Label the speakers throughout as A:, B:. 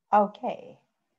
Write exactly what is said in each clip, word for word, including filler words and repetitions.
A: Okay.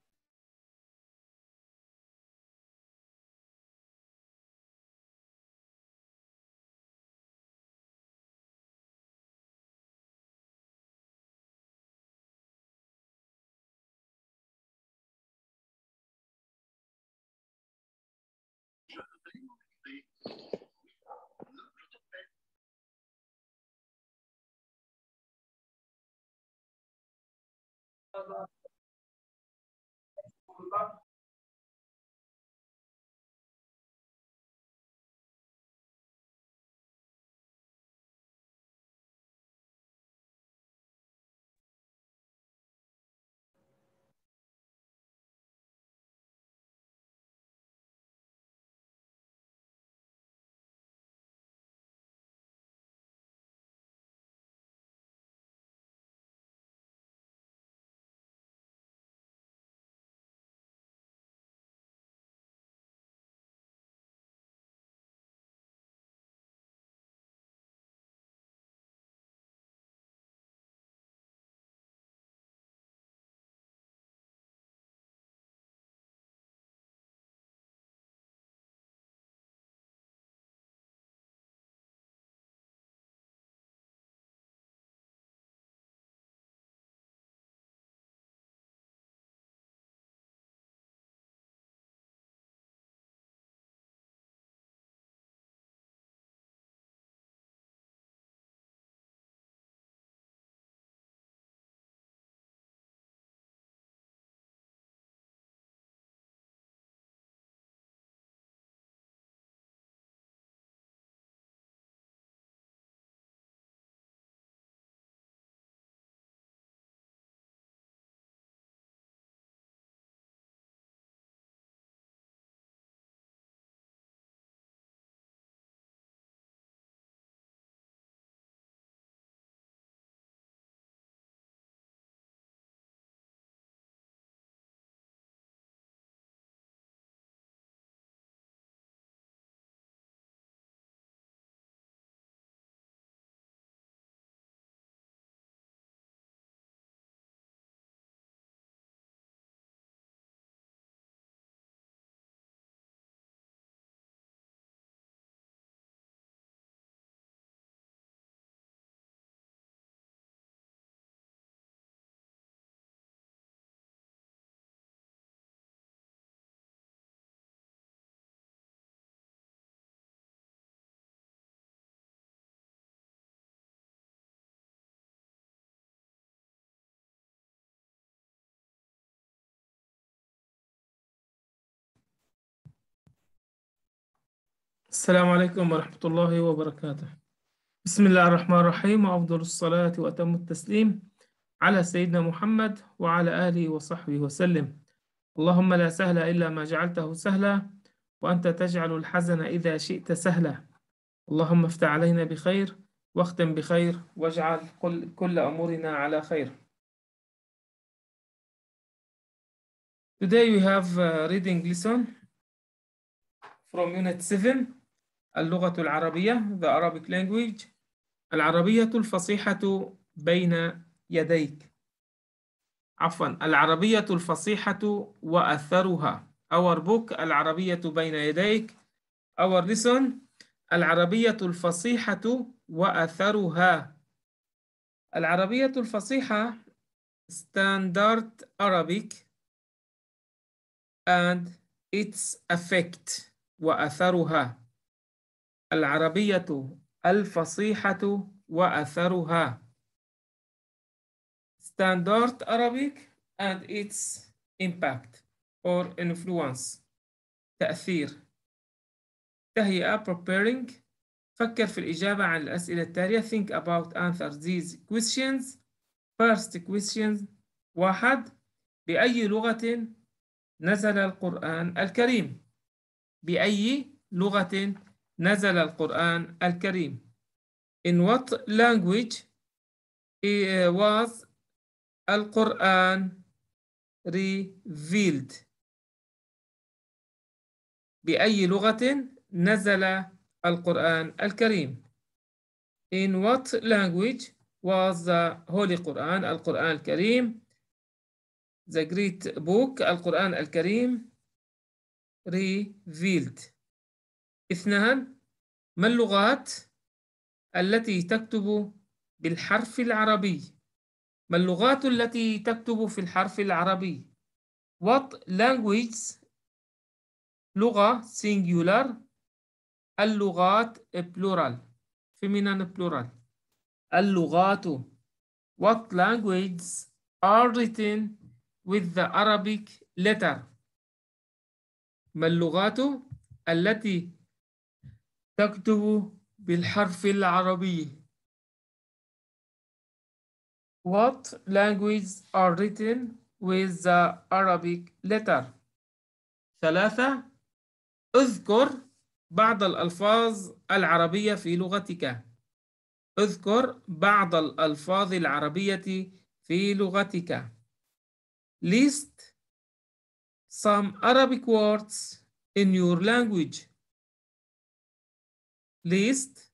B: السلام عليكم ورحمة الله وبركاته. بسم الله الرحمن الرحيم، وأفضل الصلاة وأتم التسليم على سيدنا محمد وعلى آله وصحبه وسلم. اللهم لا سهل إلا ما جعلته سهلا، وأنت تجعل الحزن إذا شئت سهلا. اللهم افتح علينا بخير واختم بخير واجعل كل, كل أمورنا على خير. Today we have a reading lesson from Unit seven, اللغة العربية, the Arabic language. العربية الفصيحة بين يديك. عفوا، العربية الفصيحة وأثرها. Our book العربية بين يديك. Our lesson العربية الفصيحة وأثرها. العربية الفصيحة Standard Arabic and its effect وأثرها. العربية الفصيحة وأثرها. Standard Arabic and its impact or influence. تأثير. تهيئة preparing. فكر في الإجابة عن الأسئلة التالية. Think about answer these questions. First question. واحد. بأي لغة نزل القرآن الكريم؟ بأي لغة نزل القرآن الكريم؟ In what language was القرآن revealed؟ بأي لغة نزل القرآن الكريم؟ In what language was the Holy Quran القرآن الكريم The Great Book القرآن الكريم revealed. اثنان، ما اللغات التي تكتب بالحرف العربي؟ ما اللغات التي تكتب في الحرف العربي؟ What languages؟ لغة singular، اللغات plural feminine plural. اللغات What languages are written with the Arabic letter؟ ما اللغات التي تكتب بالحرف العربي؟ What languages are written with the Arabic letter؟ ثلاثة، اذكر بعض الألفاظ العربية في لغتك. اذكر بعض الألفاظ العربية في لغتك. List some Arabic words in your language. List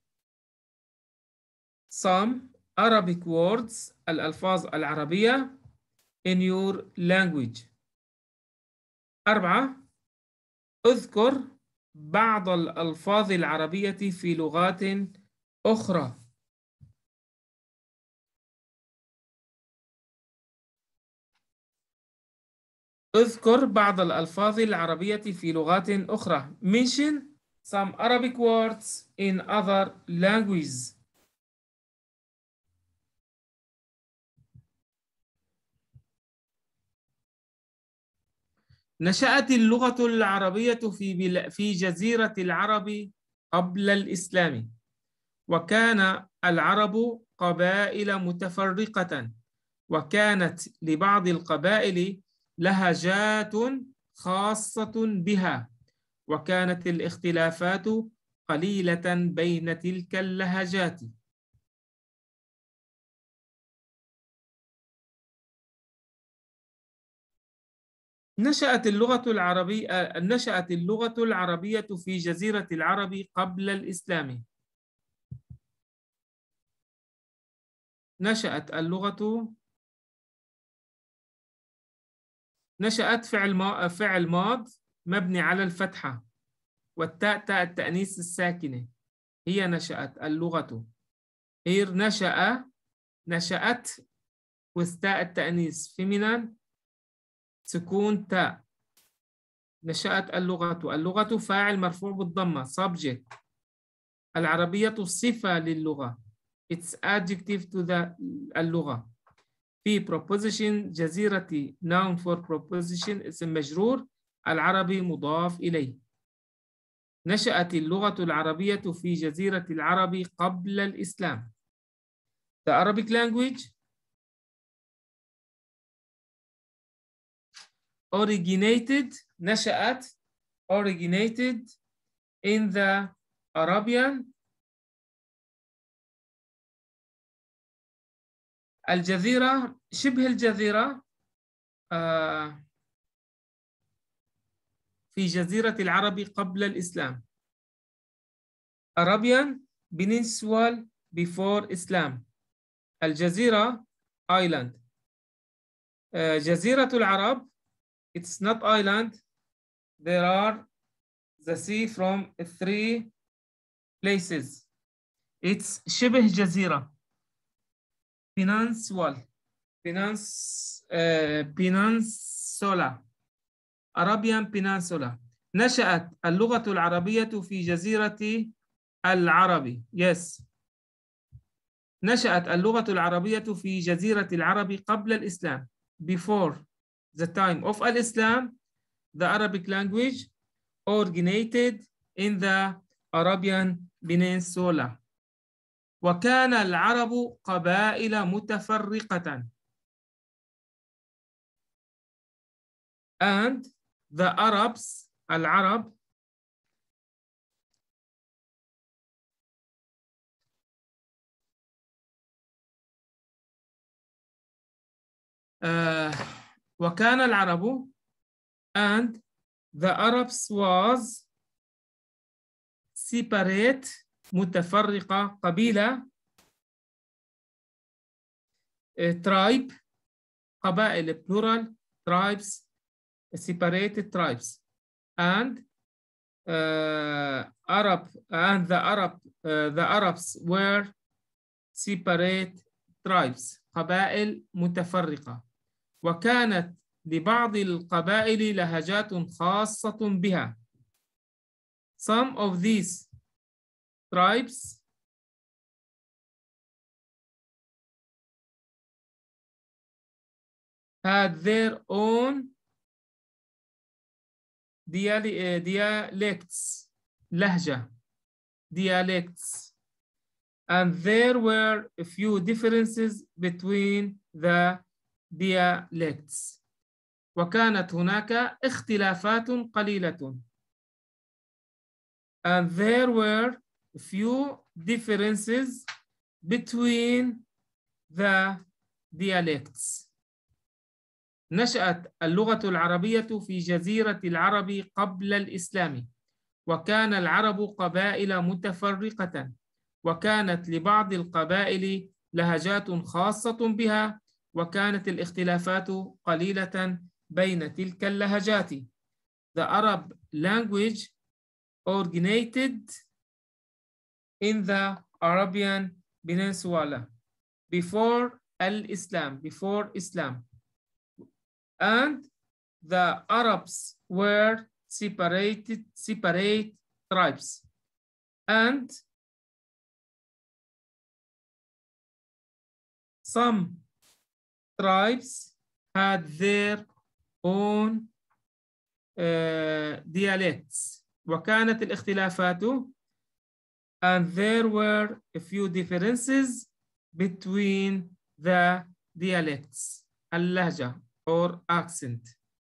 B: some Arabic words الألفاظ العربية in your language. أربعة، اذكر بعض الألفاظ العربية في لغات أخرى. اذكر بعض الألفاظ العربية في لغات أخرى. Mention some Arabic words in other languages. نشأت اللغة العربية في بل... في جزيرة العرب قبل الإسلام، وكان العرب قبائل متفرقة، وكانت لبعض القبائل لهجات خاصة بها، وكانت الاختلافات قليلة بين تلك اللهجات. نشأت اللغة العربية نشأت اللغة العربية في جزيرة العرب قبل الإسلام. نشأت اللغة نشأت فعل ما... فعل ماض مبني على الفتحة، والتاء تاء التأنيث الساكنة. هي نشأت اللغة. هير نشأ نشأت وستاء التأنيث فيمينان سكون تاء. نشأت اللغة. اللغة فاعل مرفوع بالضمة subject. العربية صفة للغة. It's adjective to the اللغة. في proposition جزيرة noun for proposition اسم مجرور. العربي مضاف إليه. نشأت اللغة العربية في جزيرة العرب قبل الإسلام. The Arabic language originated نشأت originated in the Arabian الجزيرة شبه الجزيرة آه في جزيرة العرب قبل الإسلام. Arabian Peninsula before Islam. الجزيرة island. آه جزيرة العرب it's not island. There are the sea from three places. It's شبه جزيرة. Peninsula. Penins, uh, Peninsula. Arabian Peninsula. نشأت اللغة العربية في جزيرة العرب. Yes. نشأت اللغة العربية في جزيرة العرب قبل الإسلام. Before the time of Islam, the Arabic language originated in the Arabian Peninsula. وكان العرب قبائل متفرقة. And the Arabs, العرب uh, وكان العرب and the Arabs was separate متفرقة قبيلة uh, tribe قبائل plural tribes, separated tribes, and uh, Arab and the Arab uh, the Arabs were separate tribes, قبائل متفرقة، وكانت لبعض القبائل لهجات خاصة بها. Some of these tribes had their own dialects, لهجة, dialects, and there were a few differences between the dialects. وكانت هناك اختلافات قليلة. And there were a few differences between the dialects. نشأت اللغة العربية في جزيرة العرب قبل الإسلام، وكان العرب قبائل متفرقة، وكانت لبعض القبائل لهجات خاصة بها، وكانت الاختلافات قليلة بين تلك اللهجات. The Arab language originated in the Arabian Peninsula before al-Islam, before Islam. And the Arabs were separated, separate tribes. And some tribes had their own uh, dialects. وكانت الاختلافات and there were a few differences between the dialects, اللهجة or accent.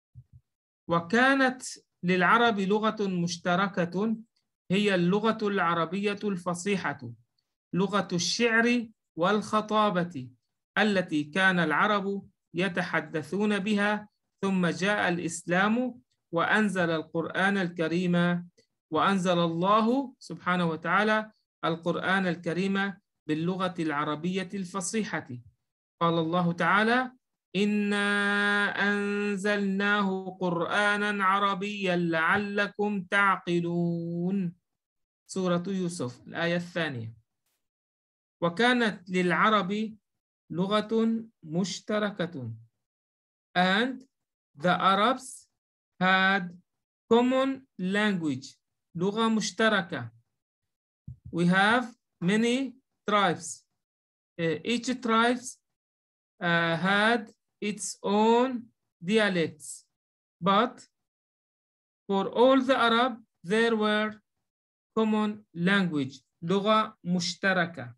B: وكانت للعرب لغة مشتركة هي اللغة العربية الفصيحة، لغة الشعر والخطابة التي كان العرب يتحدثون بها، ثم جاء الإسلام وأنزل القرآن الكريم، وأنزل الله سبحانه وتعالى القرآن الكريم باللغة العربية الفصيحة. قال الله تعالى: إنا أنزلناه قرآنا عربيا لعلكم تعقلون. سورة يوسف الآية الثانية. وكانت للعرب لغة مشتركة. And the Arabs had common language, لغة مشتركة. We have many tribes. Uh, each tribe uh, had its own dialects, but for all the Arab there were common language, لغة مشتركة.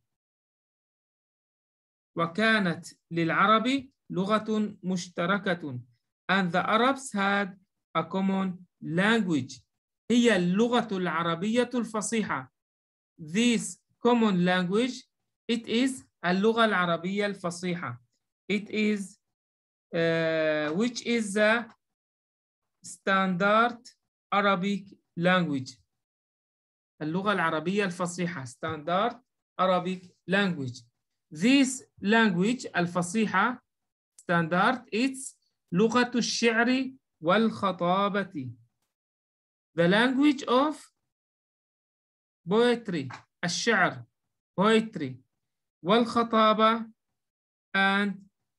B: وكانت للعرب لغة مشتركة. And the Arabs had a common language. هي اللغة العربية الفصيحة. This common language, it is اللغة العربية الفصيحة. It is uh, which is the standard Arabic language. اللغة العربية الفصيحة, standard Arabic language. This language الفصيحة standard, it's لغة الشعر والخطابة. The language of poetry, الشعر, poetry, والخطابة and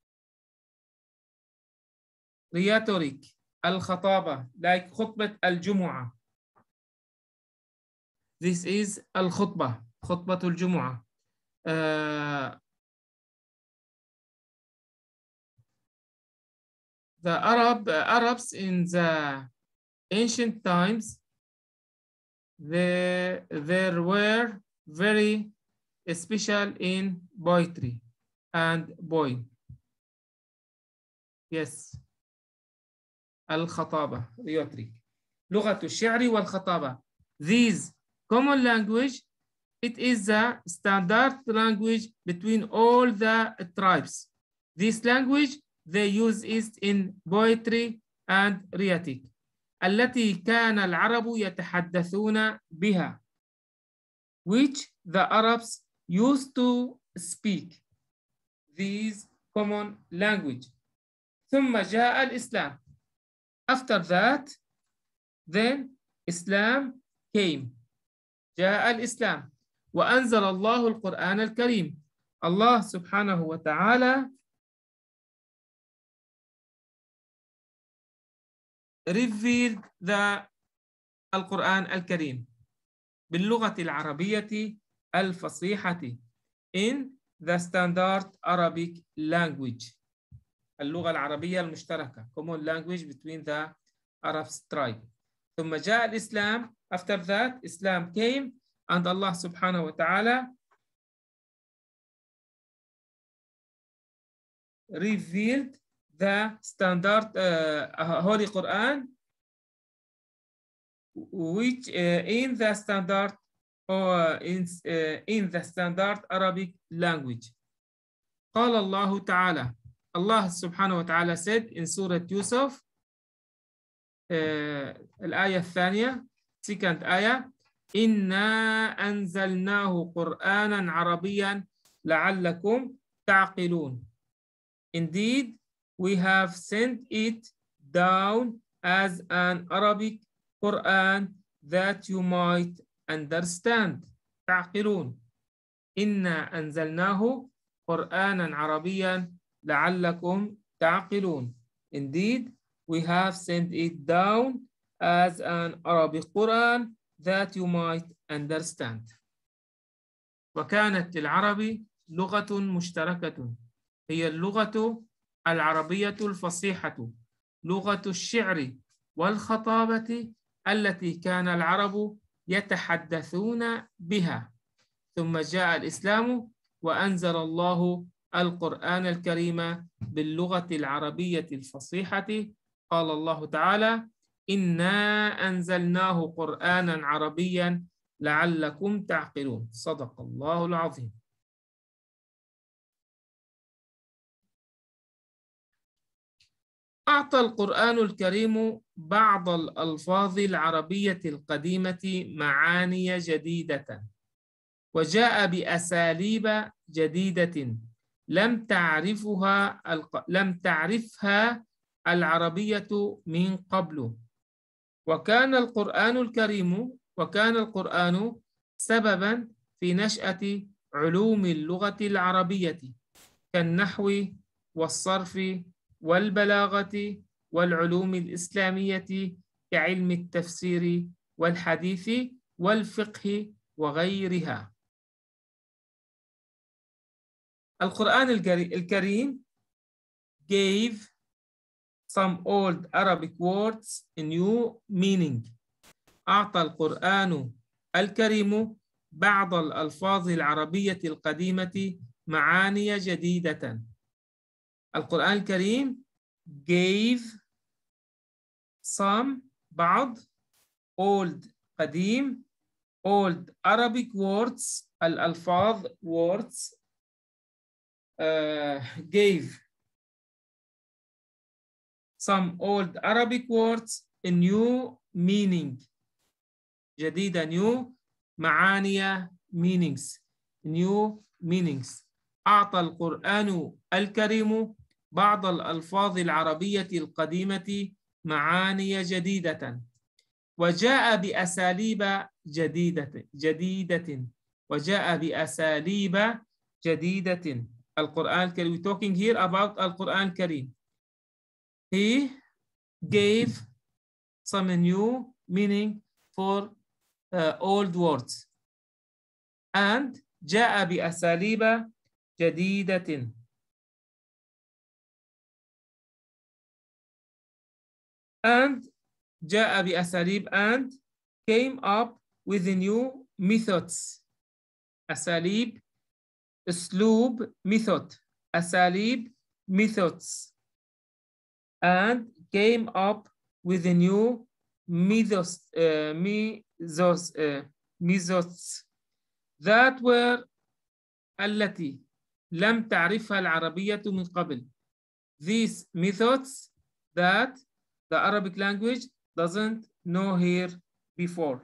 B: rhetoric, الخطابة, like خطبة الجمعة. This is الخطبة, خطبة الجمعة. Uh, the Arab uh, Arabs in the ancient times, they, they were very special in poetry and poem. Yes. الخطابة, rhetoric. لغة الشعر والخطابة. These common language, it is the standard language between all the tribes. This language, they use it in poetry and rhetoric. التي كان العرب يتحدثون بها, which the Arabs used to speak. These common language. ثم جاء الإسلام. After that, then Islam came. جاء الإسلام وأنزل الله القرآن الكريم. الله سبحانه وتعالى revealed the القرآن الكريم باللغة العربية الفصيحة in the standard Arabic language. اللغة العربية المشتركة common language between the Arab tribe. ثم جاء الإسلام. After that, Islam came and Allah subhanahu wa ta'ala revealed the standard uh, Holy Quran, which uh, in the standard or in, uh, in the standard Arabic language. قال الله تعالى, Allah subhanahu wa ta'ala said in Surah Yusuf, uh, الآية الثانية, second آية, إنا أنزلناه قرآنا عربيا لعلكم تعقلون. Indeed, we have sent it down as an Arabic Quran that you might understand. تعقلون. إنا أنزلناه قرآنا عربيا لعلكم تعقلون. Indeed, we have sent it down as an Arabic Quran that you might understand. وكانت للعرب لغة مشتركة هي اللغة العربية الفصيحة، لغة الشعر والخطابة التي كان العرب يتحدثون بها. ثم جاء الإسلام وأنزل الله القرآن الكريم باللغة العربية الفصيحة. قال الله تعالى: إنا أنزلناه قرآنا عربيا لعلكم تعقلون. صدق الله العظيم. أعطى القرآن الكريم بعض الألفاظ العربية القديمة معاني جديدة، وجاء بأساليب جديدة لم تعرفها لم تعرفها العربية من قبل. وكان القرآن الكريم وكان القرآن سببا في نشأة علوم اللغة العربية كالنحو والصرف والبلاغة والعلوم الإسلامية كعلم التفسير والحديث والفقه وغيرها. القرآن الكريم gave some old Arabic words a new meaning. أعطى القرآن الكريم بعض الألفاظ العربية القديمة معاني جديدة. القرآن الكريم gave some بعض old قديم old Arabic words الألفاظ words uh, gave some old Arabic words a new meaning جديدة new معاني meanings new meanings. أعطى القرآن الكريم بعض الألفاظ العربية القديمة معاني جديدة وجاء بأساليب جديدة جديدة وجاء بأساليب جديدة. القرآن الكريم. We're talking here about القرآن الكريم. He gave some new meaning for uh, old words and جاء بأساليب جديدة. and جاء بأساليب and came up with new methods. أساليب أسلوب method أساليب methods and came up with a new methods uh, methods uh, methods that were التي لم تعرفها العربية من قبل. These methods that the Arabic language doesn't know here before,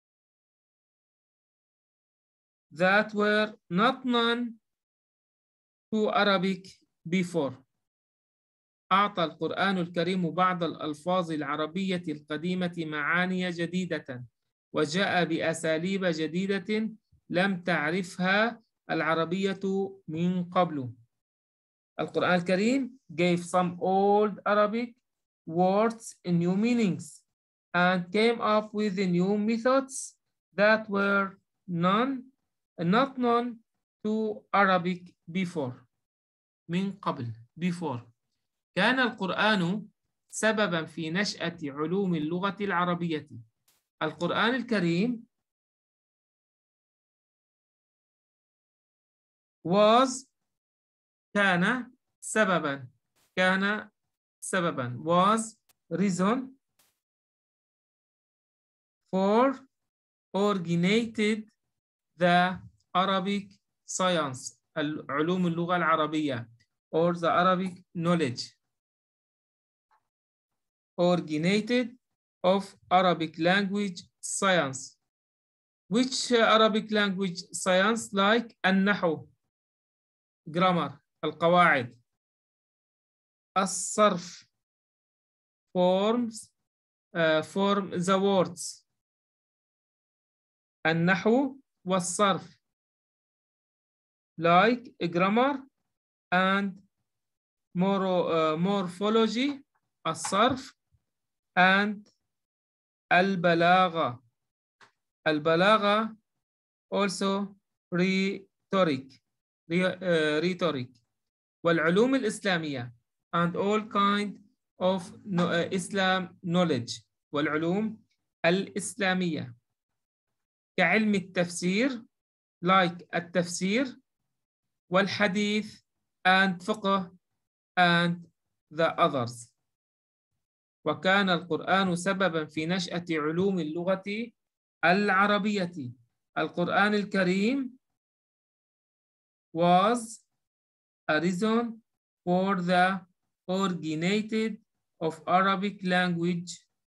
B: that were not known to Arabic before. أعطى القرآن الكريم بعض الألفاظ العربية القديمة معاني جديدة وجاء بأساليب جديدة لم تعرفها العربية من قبل. القرآن الكريم gave some old Arabic words new meanings and came up with new methods that were none, not known to Arabic before. من قبل before. كان القرآن سببا في نشأة علوم اللغة العربية. القرآن الكريم was كان سببا كان سببا was reason for originated the Arabic science علوم اللغة العربية or the Arabic knowledge originated of Arabic language science. Which Arabic language science like النحو grammar القواعد الصرف forms uh, form the words النحو والصرف like grammar and moro, uh, morphology الصرف and البلاغة البلاغة also rhetoric uh, rhetoric والعلوم الإسلامية and all kind of uh, Islam knowledge والعلوم الإسلامية كعلم التفسير like التفسير والحديث and فقه and the others. وكان القرآن سببا في نشأة علوم اللغة العربية. القرآن الكريم was a reason for the originated of Arabic language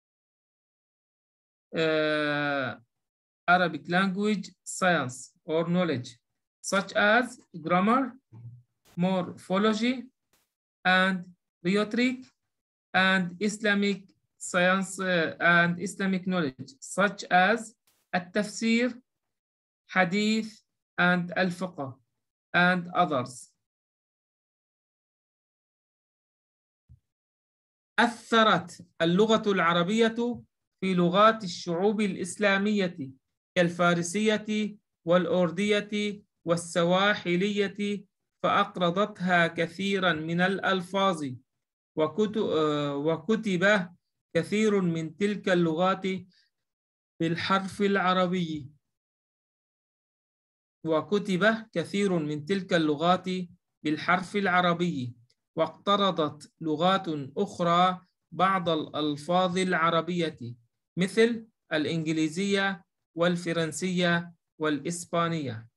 B: uh, Arabic language science or knowledge such as grammar, morphology, and rhetoric, and Islamic science uh, and Islamic knowledge such as التفسير, hadith, and al-fiqh, and others. أثرت اللغة العربية في لغات الشعوب الإسلامية كالفارسية والأردية والسواحلية فأقرضتها كثيرا من الألفاظ وكتب كثير من تلك اللغات بالحرف العربي وكتب كثير من تلك اللغات بالحرف العربي واقترضت لغات أخرى بعض الألفاظ العربية مثل الإنجليزية والفرنسية والإسبانية.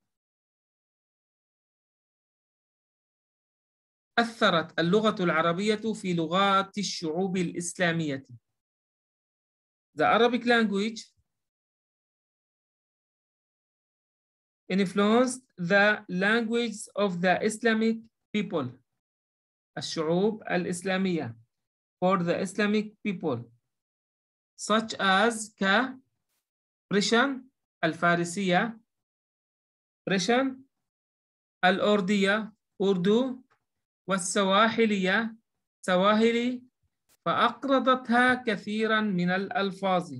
B: أثرت اللغة العربية في لغات الشعوب الإسلامية. The Arabic language influenced the language of the Islamic people. الشعوب الإسلامية for the Islamic people such as ك Persian الفارسية Persian الأردية أردو والسواحلية سواهلي فأقرضتها كثيرا من الألفاظ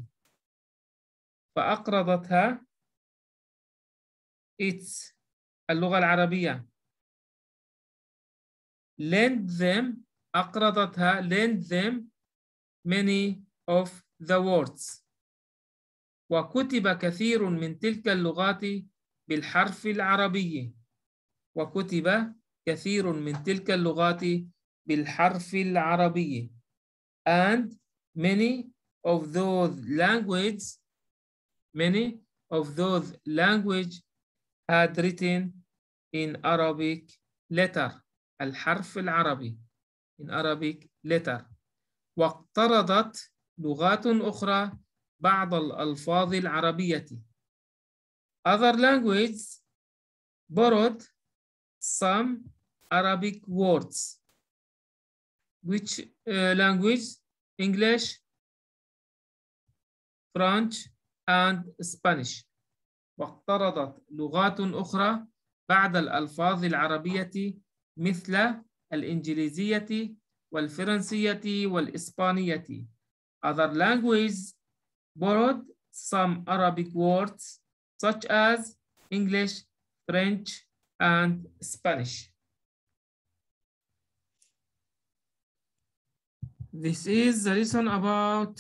B: فأقرضتها it's اللغة العربية lend them أقرضتها lend them many of the words وكتب كثير من تلك اللغات بالحرف العربي وكتب كثير من تلك اللغات بالحرف العربي and many of those languages many of those language had written in Arabic letter الحرف العربي in Arabic letter واقترضت لغات أخرى بعض الألفاظ العربية other languages borrowed some Arabic words which uh, language? English, French and Spanish. واقترضت لغات أخرى بعد الألفاظ العربية مثل الإنجليزية والفرنسية والإسبانية. Other languages borrowed some Arabic words such as English, French, and Spanish. This is the lesson about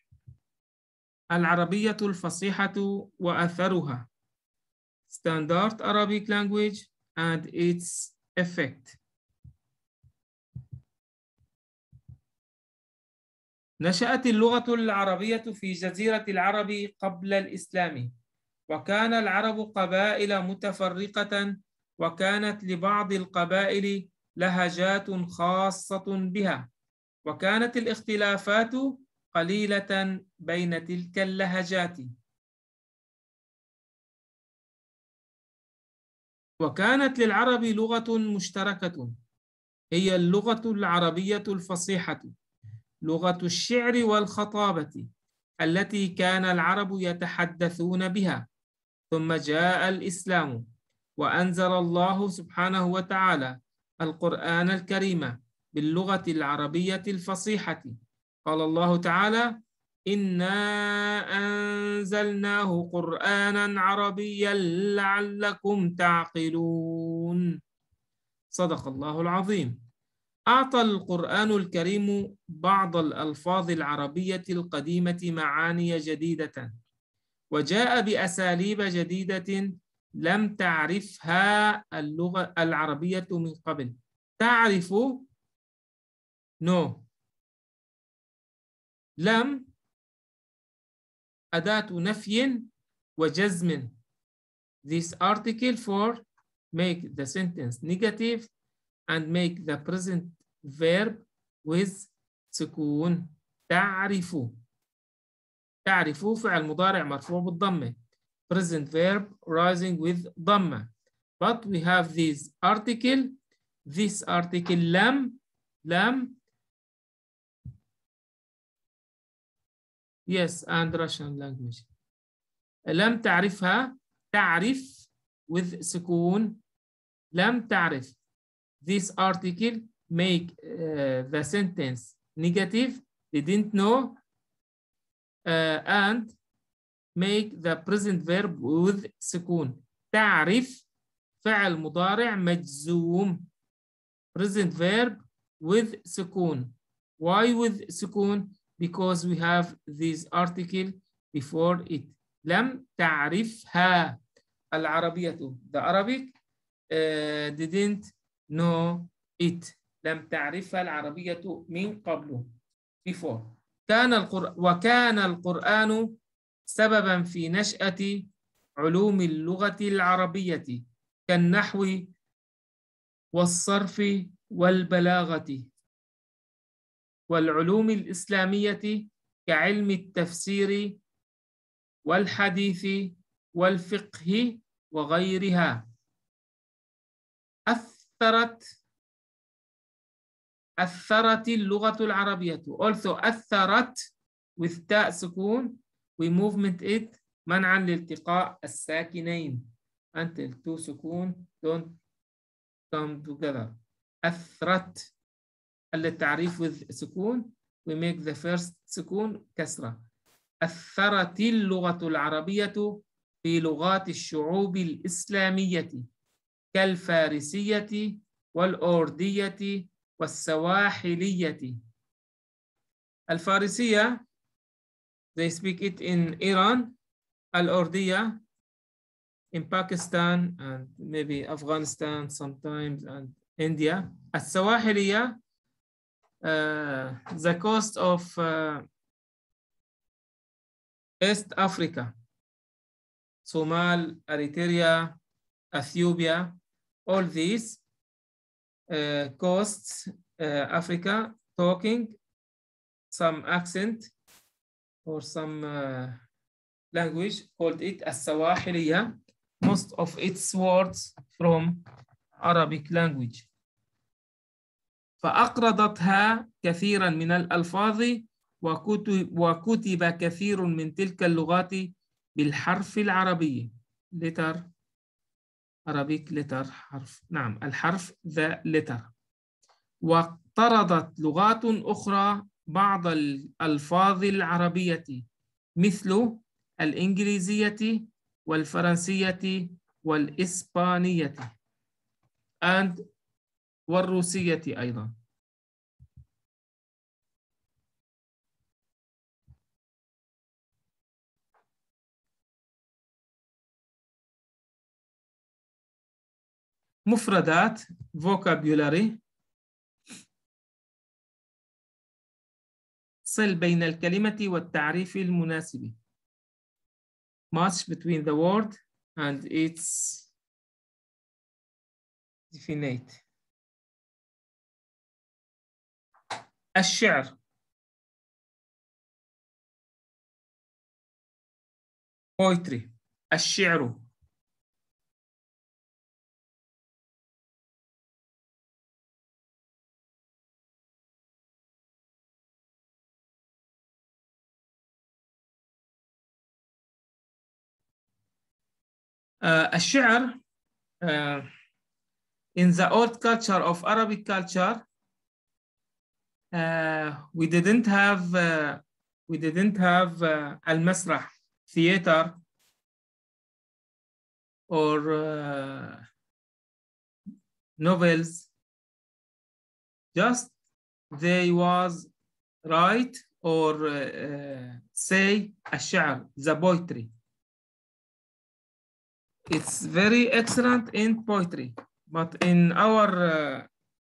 B: العربية الفصيحة وأثرها. Standard Arabic language and its effect. نشأت اللغة العربية في جزيرة العرب قبل الإسلام، وكان العرب قبائل متفرقة، وكانت لبعض القبائل لهجات خاصة بها، وكانت الاختلافات قليلة بين تلك اللهجات. وكانت للعرب لغة مشتركة هي اللغة العربية الفصيحة، لغة الشعر والخطابة التي كان العرب يتحدثون بها. ثم جاء الإسلام وأنزل الله سبحانه وتعالى القرآن الكريم باللغة العربية الفصيحة. قال الله تعالى: إنا أنزلناه قرآنا عربيا لعلكم تعقلون. صدق الله العظيم. أعطى القرآن الكريم بعض الألفاظ العربية القديمة معاني جديدة، وجاء بأساليب جديدة لم تعرفها اللغة العربية من قبل. تعرف no. لم أداة نفي وجزم. This article for make the sentence negative and make the present verb with سكون. تعرف. تعرف فعل مضارع مرفوع بالضمة. Present verb rising with ضمة. But we have this article. This article لم. لم. Yes, and Russian language. لم تعرفها. تعرف with سكون. لم تعرف. This article make uh, the sentence negative. Didn't know. Uh, and make the present verb with سكون. تعرف فعل مضارع مجزوم. Present verb with سكون. Why with سكون? Because we have this article before it. لم تعرفها العربية. The Arabic uh, didn't know it. لم تعرفها العربية من قبل. Before. كان القرآن وكان القرآن سببا في نشأة علوم اللغة العربية كالنحو والصرف والبلاغة، والعلوم الإسلامية كعلم التفسير والحديث والفقه وغيرها. أثرت أثرت اللغة العربية. Also أثرت with تاء سكون we movement it منعا لالتقاء الساكنين until two سكون don't come together. أثرت التعريف with سكون we make the first سكون كسرة. أثرت اللغة العربية في لغات الشعوب الإسلامية كالفارسية والأردية والسواحلية. الفارسية they speak it in Iran. الأردية in Pakistan and maybe Afghanistan sometimes and India. السواحلية uh, the coast of uh, East Africa, Somal, Eritrea, Ethiopia, all these uh, coasts, uh, Africa, talking some accent or some uh, language called it as-Sawahiliya. Most of its words from Arabic language. فأقرضتها كثيرا من الألفاظ وكتب, وكتب كثير من تلك اللغات بالحرف العربي. letter Arabic letter حرف، نعم الحرف the letter. واقترضت لغات أخرى بعض الألفاظ العربية مثل الإنجليزية والفرنسية والإسبانية and والروسية أيضا. مفردات vocabulary. صل بين الكلمة والتعريف المناسب. Match between the word and its definite. الشعر poetry. الشعر uh, الشعر uh, in the old culture of Arabic culture uh, we didn't have uh, we didn't have uh, المسرح theater or uh, novels. Just they was write or uh, say الشعر, the poetry. It's very excellent in poetry, but in our uh,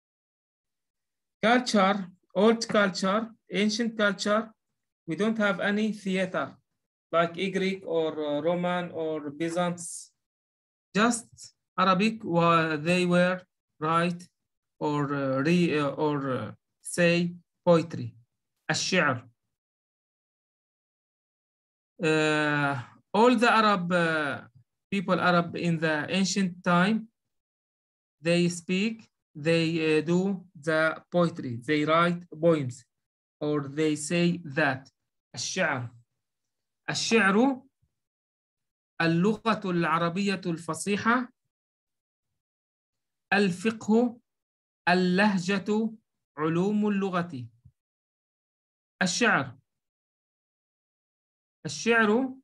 B: culture, old culture, ancient culture, we don't have any theater like Greek or uh, Roman or Byzantine. Just Arabic, while they were write or uh, re uh, or uh, say poetry. الشعر. Uh, all the Arab uh, people, Arab in the ancient time, they speak, they uh, do the poetry, they write poems, or they say that. الشعر. الشعر اللغة العربية الفصيحة، الفقه، اللهجة، علوم اللغة. الشعر. الشعر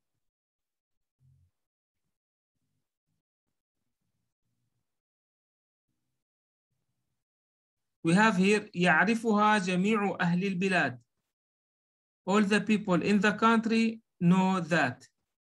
B: we have here يعرفها جميع أهل البلاد. All the people in the country know that.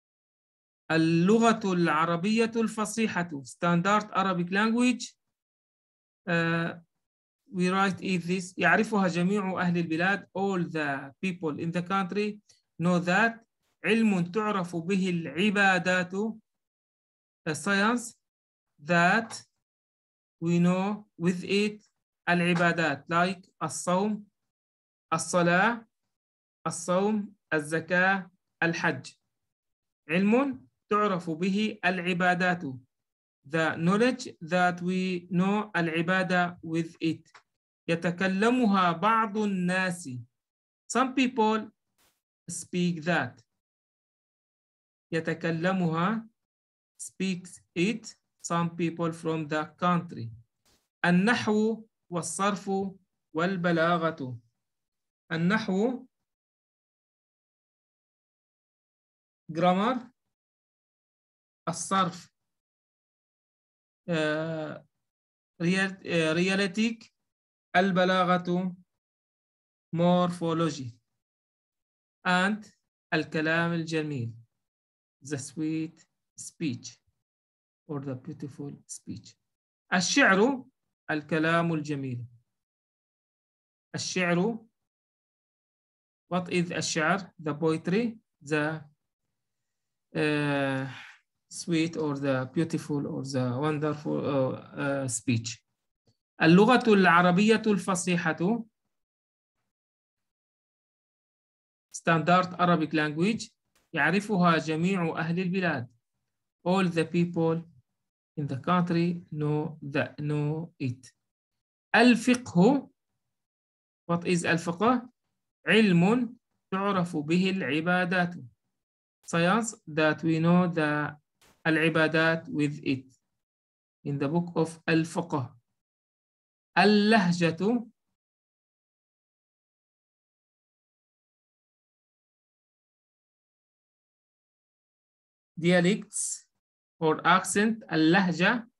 B: اللغة العربية الفصيحة standard Arabic language uh, we write is this يعرفها جميع أهل البلاد. All the people in the country know that. علم تعرف به العبادات a science that we know with it العبادات like الصوم، الصلاة، الصوم، الزكاة، الحج. علم تعرف به العبادات the knowledge that we know العبادة with it. يتكلمها بعض الناس some people speak that. يتكلمها speaks it some people from the country. النحو والصرف والبلاغة. النحو grammar، الصرف uh, realistic، البلاغة morphology and الكلام الجميل the sweet speech or the beautiful speech. الشعر الكلام الجميل. الشعر what is الشعر the poetry the uh, sweet or the beautiful or the wonderful uh, uh, speech. اللغة العربية الفصيحة standard Arabic language يعرفها جميع أهل البلاد. All the people in the country know that know it. الفقه What is الفقه؟ علم تعرف به العبادات. Science that we know the العبادات with it. In the book of الفقه. اللهجة dialects or accent. اللهجة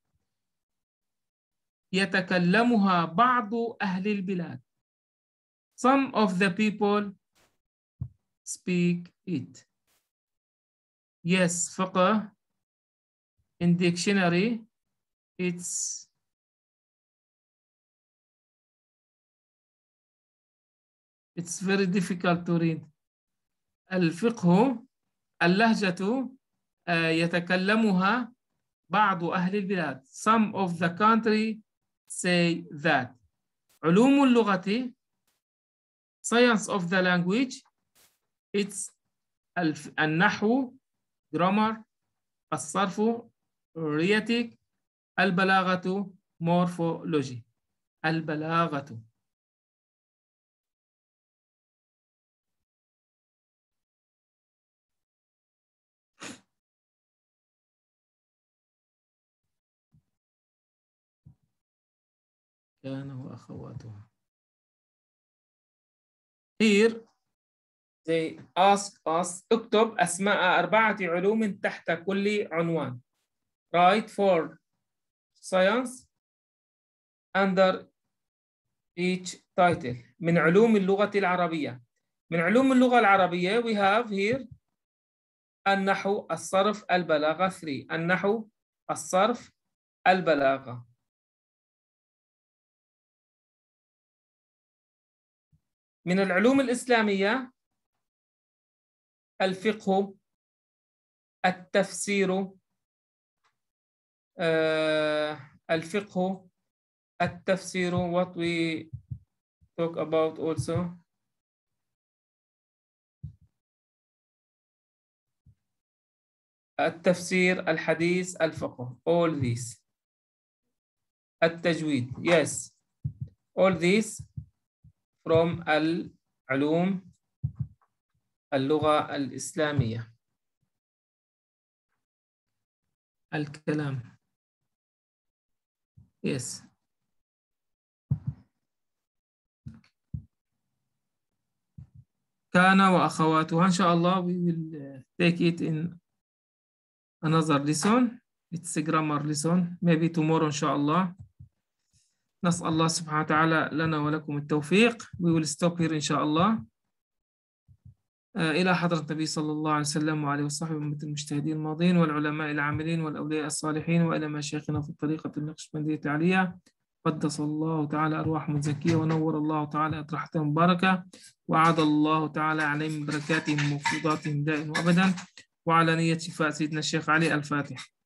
B: يتكلمها بعض أهل البلاد. Some of the people speak it. Yes, فقه in dictionary it's it's very difficult to read. الفقه اللهجة يتكلمها بعض أهل البلاد. Some of the country say that. علوم اللغة science of the language it's النحو grammar الصرف rhetoric البلاغة morphology. البلاغة كان وأخواتها. Here they ask us اكتب أسماء أربعة علوم تحت كل عنوان. Write for science under each title. من علوم اللغة العربية. من علوم اللغة العربية we have here النحو الصرف البلاغة. three. النحو الصرف البلاغة. من العلوم الإسلامية الفقه التفسير آه الفقه التفسير what we talk about also التفسير الحديث الفقه all these التجويد yes all these from العلوم اللغة الإسلامية. الكلام yes كان وأخواتها. إن شاء الله we will take it in another lesson. It's a grammar lesson maybe tomorrow إن شاء الله. نسأل الله سبحانه وتعالى لنا ولكم التوفيق. We will stop here إن شاء الله. إلى حضرة النبي صلى الله عليه وسلم وعليه وصحبه ومثل المجتهدين الماضين والعلماء العاملين والأولياء الصالحين وإلى مشايخنا في الطريقة النقشبندية العالية. قدس الله تعالى أرواحهم الزكية ونور الله تعالى أطراحتهم مباركة وعاد الله تعالى عليهم بركاتهم وفضاتهم دائما وأبدا وعلى نية شفاء سيدنا الشيخ علي. الفاتح.